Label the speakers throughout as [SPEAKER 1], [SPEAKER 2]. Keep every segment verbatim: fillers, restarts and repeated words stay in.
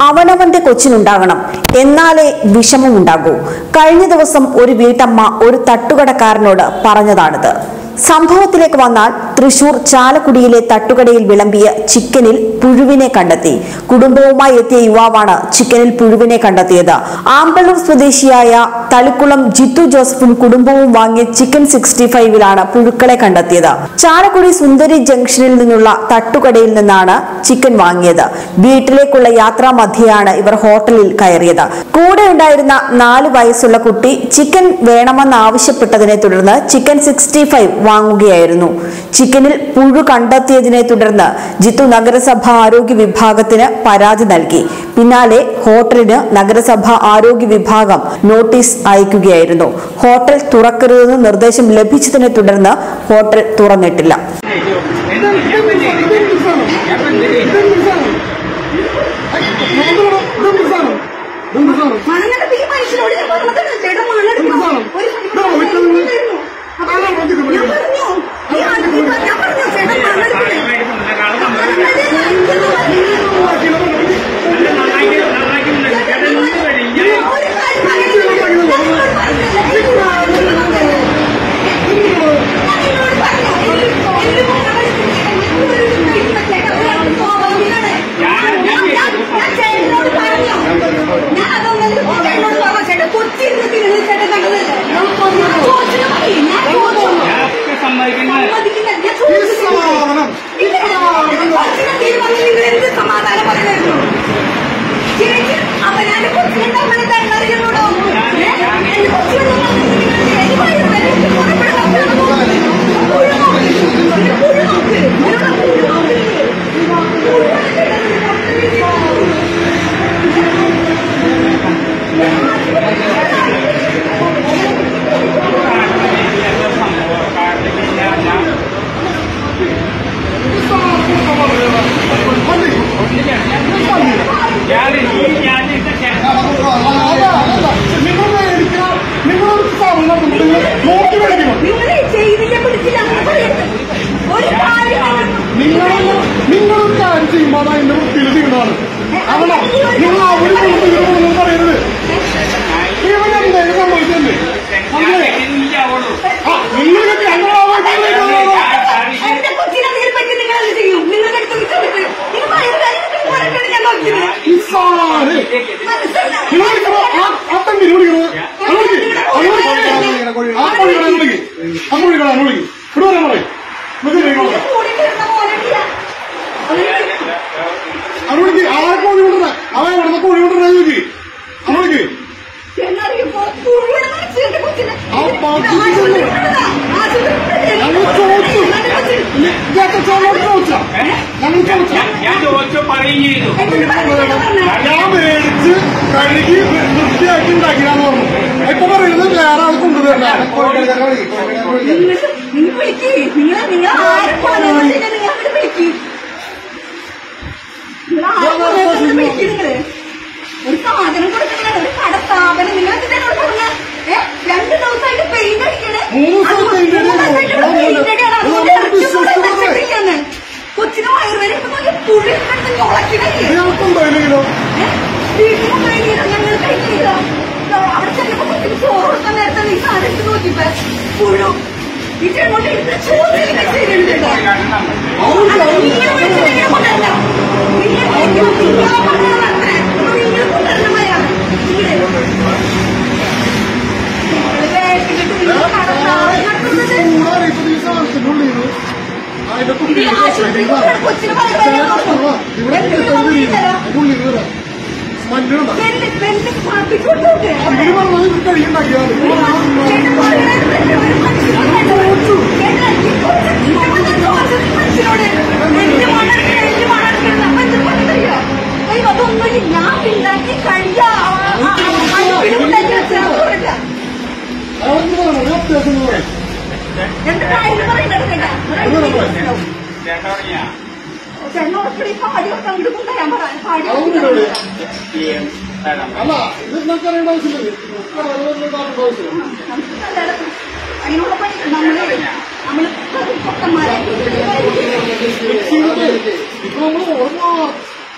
[SPEAKER 1] അവനവന്റെ കൊച്ചിനുണ്ടാകണം, എന്നാലേ വിഷമമുണ്ടാകൂ. കഴിഞ്ഞ ദിവസം ഒരു വീട്ടമ്മ ഒരു തട്ടുകടക്കാരനോട് പറഞ്ഞതാണിത്. സംഭവത്തിലേക്ക് വന്നാൽ തൃശൂർ ചാലക്കുടിയിലെ തട്ടുകടയിൽ വിളമ്പിയ ചിക്കനിൽ പുഴുവിനെ കണ്ടെത്തി. കുടുംബവുമായി എത്തിയ യുവാവാണ് ചിക്കനിൽ പുഴുവിനെ കണ്ടെത്തിയത്. ആമ്പല്ലൂർ സ്വദേശിയായ തളിക്കുളം ജിത്തു ജോസഫും കുടുംബവും വാങ്ങിയ ചിക്കൻ സിക്സ്റ്റി ഫൈവിലാണ് പുഴുക്കളെ കണ്ടെത്തിയത്. ചാലക്കുടി സുന്ദരി ജംഗ്ഷനിൽ നിന്നുള്ള തട്ടുകടയിൽ നിന്നാണ് ചിക്കൻ വാങ്ങിയത്. വീട്ടിലേക്കുള്ള യാത്രാ മധ്യയാണ് ഇവർ ഹോട്ടലിൽ കയറിയത്. കൂടെ ഉണ്ടായിരുന്ന നാല് വയസ്സുള്ള കുട്ടി ചിക്കൻ വേണമെന്ന് ആവശ്യപ്പെട്ടതിനെ തുടർന്ന് ചിക്കൻ സിക്സ്റ്റി ഫൈവ് വാങ്ങുകയായിരുന്നു. ചിക്കനിൽ പുഴു കണ്ടെത്തിയതിനെ തുടർന്ന് ജിത്തു നഗരസഭ ആരോഗ്യ വിഭാഗത്തിന് പരാതി നൽകി. പിന്നാലെ ഹോട്ടലിന് നഗരസഭ ആരോഗ്യ വിഭാഗം നോട്ടീസ് അയക്കുകയായിരുന്നു. ഹോട്ടൽ തുറക്കരുതെന്ന് നിർദ്ദേശം ലഭിച്ചതിനെ തുടർന്ന് ഹോട്ടൽ തുറന്നിട്ടില്ല.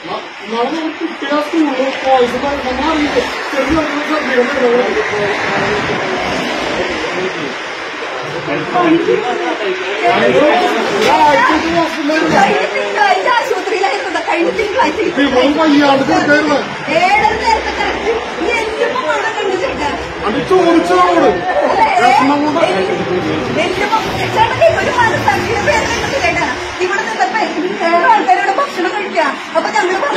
[SPEAKER 2] ആശുപത്രിയിലായിരുന്നു കഴിഞ്ഞ തിങ്കളാഴ്ച ഏഴര നേരത്തെ കറക്റ്റ് എല്ലുമ്പോ അവിടെ കണ്ടു ചേട്ടാ ചേട്ടൻ ഒരു മനസ്സാക്കിയ പേരുണ്ട് ചേട്ടാ ഇവിടെ നിന്നപ്പോ ഏഴ് ആൾക്കാരോട് ഭക്ഷണം കഴിക്കാം അപ്പൊ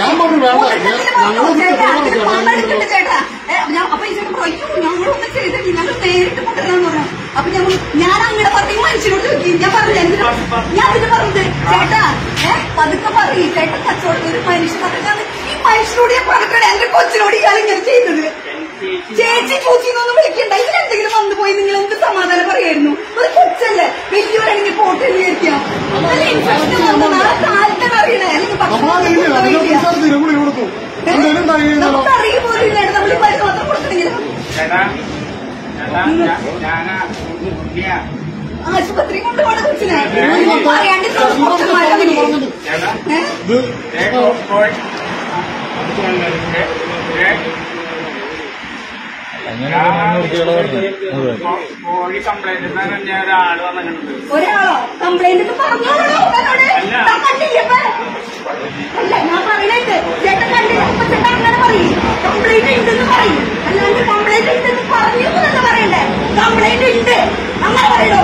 [SPEAKER 2] ഞങ്ങൾ ചേട്ടാ അപ്പൊ ഇതിന് പറയും ഞങ്ങളൊന്നും ചെയ്തിട്ട് ഞങ്ങൾ നേരിട്ട് കൊണ്ടുവരാന്ന് പറഞ്ഞു അപ്പൊ ഞങ്ങൾ ഞാൻ അങ്ങനെ പറഞ്ഞു മനുഷ്യനോട് ചോദിക്കും ഞാൻ പറഞ്ഞു ഞാൻ അതിന് പറഞ്ഞത് ചേട്ടാ ഏഹ് പതുക്കെ പറയും ചേട്ടൻ കച്ചവടം ഒരു മനുഷ്യൻ പറഞ്ഞാൽ ഈ മനുഷ്യനോട് ഞാൻ പറഞ്ഞിട്ടാണ് എന്റെ കൊച്ചിനോട് ഇയാൾ ഇങ്ങനെ ചെയ്തത് ചേച്ചി പൂച്ചിന്നൊന്നും വിളിക്കണ്ട ഇതിലെന്തെങ്കിലും വന്നു പോയി നിങ്ങൾ എന്ത് സമാധാനം പറയായിരുന്നു ഒരു കൊച്ചല്ലേ വലിയവരാണെങ്കിൽ പോട്ടെ എന്ന് വിചാരിക്കാം ഇൻഫെക്ഷൻ വന്നത് ആ കാലത്താണ് അറിയണേ നമുക്ക് അറിയ പോലും ഇല്ല നമ്മൾ ഈ മരുന്ന് മാത്രം കൊടുക്കണമെങ്കിൽ ആശുപത്രി കൊണ്ടുപോകണ കൊച്ചിനെ അറിയാണ്ട് ഒരാളോ കംപ്ലൈന്റ് പറഞ്ഞോളൂ കണ്ടില്ല അല്ല ഞാൻ പറയണേക്ക് ചേട്ടൻ കണ്ടില്ല അപ്പൊ ചേട്ടൻ അങ്ങനെ പറയും കംപ്ലൈന്റ് ഉണ്ടെന്ന് പറയും അല്ലാണ്ട് കംപ്ലൈന്റ് ഉണ്ടെന്ന് പറഞ്ഞു എന്നല്ല പറയണ്ടേ കംപ്ലൈന്റ് ഉണ്ട് അങ്ങനെ പറയണോ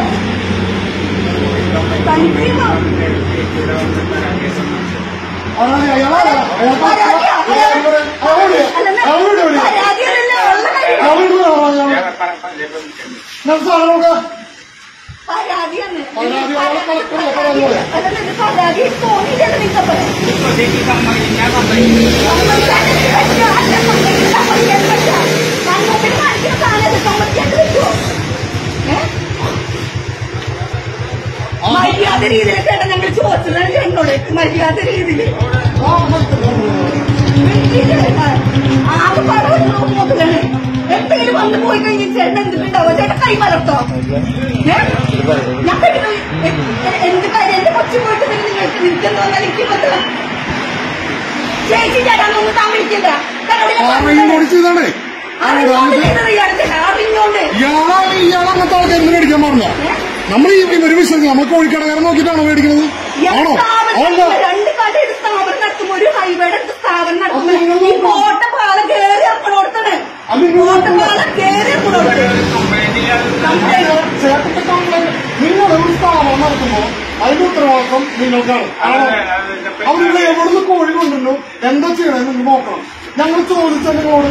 [SPEAKER 2] പരാതിയാണ് പരാതി തോന്നിയില്ല നിങ്ങൾക്കപ്പോൾ കാണിക്കുന്ന സാധനം സമ്മതിക്കാണ്ട് വെക്കുവോ മര്യാദ രീതിയിൽ ചേട്ടാ ഞങ്ങൾ ചോദിച്ചതാണ് ഞങ്ങളോട് മര്യാദ രീതിയിൽ ആകെ പടം നോക്കുന്നതാണ് എന്തെങ്കിലും വന്നു പോയി കഴിഞ്ഞാൽ ചേട്ടൻ എന്തിട്ടുണ്ടാവോ ചേട്ടൻ കൈ മലർത്തോ ഞാൻ കഴിക്കുന്നു എന്ത് കാര്യം എന്റെ കൊച്ചു പോയിട്ട് നിങ്ങൾക്ക് നിൽക്കുന്നു എന്നാൽ എനിക്ക് പറ്റില്ല ചേച്ചി ചേട്ടാന്നൊന്നും താൻ വിളിക്കണ്ട അറിഞ്ഞോണ്ട്
[SPEAKER 3] ഇയാളങ്ങനത്തെ ആൾക്കാർ മേടിക്കാൻ പറഞ്ഞോ നമ്മൾ ഈ ഒരു വിശ്വസിച്ച് നമ്മൾ കോഴിക്കടക്കാരൻ നോക്കിയിട്ടാണോ മേടിക്കുന്നത് ആണോ
[SPEAKER 2] രണ്ട് കടയുടെ സ്ഥാപനം നടത്തുമ്പോ ഒരു ഹൈവേയുടെ അടുത്ത് സ്ഥാപനം നടത്തുമ്പോ ഈ കോട്ടപ്പാലം കയറി ഇറക്കണോടത്താണ് കോട്ടപ്പാലം കയറി
[SPEAKER 3] ചേട്ടത്തെ കംപ്ലൈന്റ് നിങ്ങൾ ഒരു സ്ഥാപനം നടത്തുമ്പോ അതിന്റെ ഉത്തരവാദിത്വം നിങ്ങൾക്കാണ് അവരുടെ എവിടുന്ന് കോഴി കൊണ്ടുവന്നു എന്താ ചെയ്യണമെന്ന് നിങ്ങൾ നോക്കണം ഞങ്ങൾ ചോദിച്ച നിങ്ങളോട്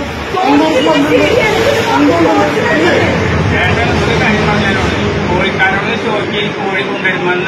[SPEAKER 4] കോഴിക്കാരോട് ചോദിക്കി കോഴി കൊണ്ടുവരുമെന്ന്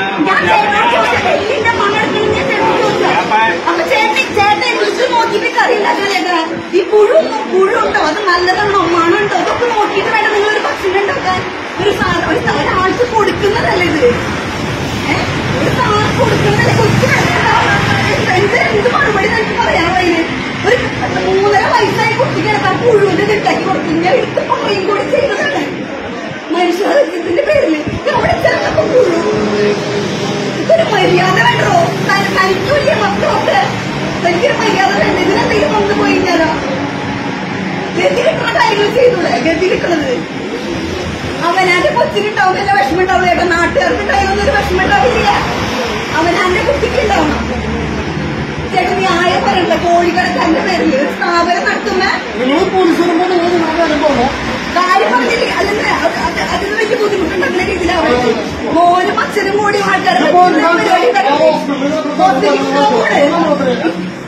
[SPEAKER 2] നോക്കിയിട്ട് കറിയുണ്ടാക്കാൻ ചേട്ടാ ഈ പുഴു പുഴുണ്ടോ അത് നല്ലതാണോ മണുണ്ടോ അതൊക്കെ നോക്കിയിട്ട് വേണം നിങ്ങൾ ഒരു ഭക്ഷണം ഉണ്ടാക്കാൻ ഒരു സാധനം ഒരാൾക്ക് കൊടുക്കുന്നതല്ല ഇത് ഒരു സാധനം കൊടുക്കുന്നതല്ലേ കൊച്ചു എന്ത് എന്ത് മറുപടി എനിക്ക് പറയാൻ അതിന് ഒരു മൂന്നര വയസ്സായി കുട്ടിക്കിടക്കാൻ പുഴുവിന്റെ ഉണ്ടാക്കി കൊടുക്കും ഞാൻ എടുത്ത് പറയും കൂടി ചെയ്യുന്നതാണ് മനുഷ്യത്തിന്റെ പേരില് അവിടെ ചെറുപ്പം പുഴു ഇതൊരു മര്യാദ വേണ്ടോ തനിക്കില്ല മക്കളൊക്കെ തനിക്കൊരു മര്യാദ വേണ്ട ഇതിനെന്തെങ്കിലും വന്നു പോയി കഴിഞ്ഞാലോ ഗതി കിട്ടുന്ന കാര്യങ്ങൾ ചെയ്തൂടെ ഗതി കിട്ടുന്നത് അവനാന്റെ കൊച്ചിനുണ്ടാവും എന്നെ വിഷമം ഉണ്ടാവില്ല ഏട്ടാ നാട്ടുകാർക്ക് ഉണ്ടായിരുന്നൊരു വിഷമം ഉണ്ടാവില്ല അവനാന്റെ കുട്ടിക്ക് ഉണ്ടാവണം ചേട്ടൻ ന്യായം പറയണ്ട കോഴിക്കടക്കാരന്റെ പേരിൽ ഒരു സ്ഥാപനം നടത്തുന്ന കാര്യം പറഞ്ഞില്ല അല്ലെങ്കിൽ അതിന് വലിയ ബുദ്ധിമുട്ടുണ്ടാക്കുന്ന രീതിയിലാവട്ടെ മോനും അച്ഛനും കൂടി ആൾക്കാരുടെ